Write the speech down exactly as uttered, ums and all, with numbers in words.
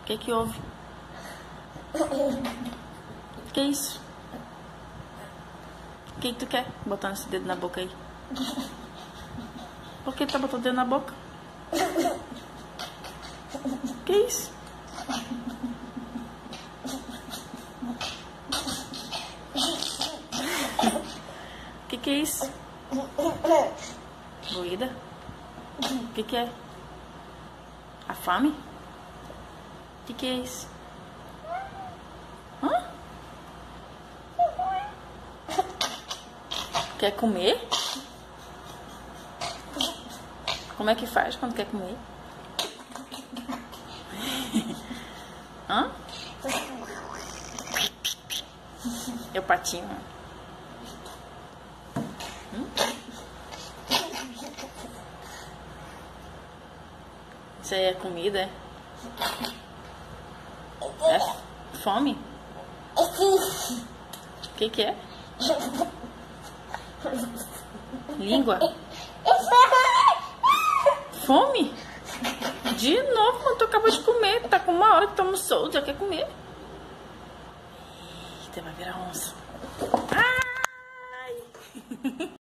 que que houve? Que isso? O que que tu quer botando esse dedo na boca aí? Por que tu tá botando o dedo na boca? Que isso? Que que é isso? Doída? O que que é? A fome? O que que é isso? Hã? Quer comer? Como é que faz quando quer comer? Hã? É o patinho. Hum? Isso aí é comida, é? É fome? O que que é? Língua? Fome? De novo, quando tu acabou de comer. Tá com uma hora que tu almoçou, já quer comer. Eita, vai virar onça. Ai!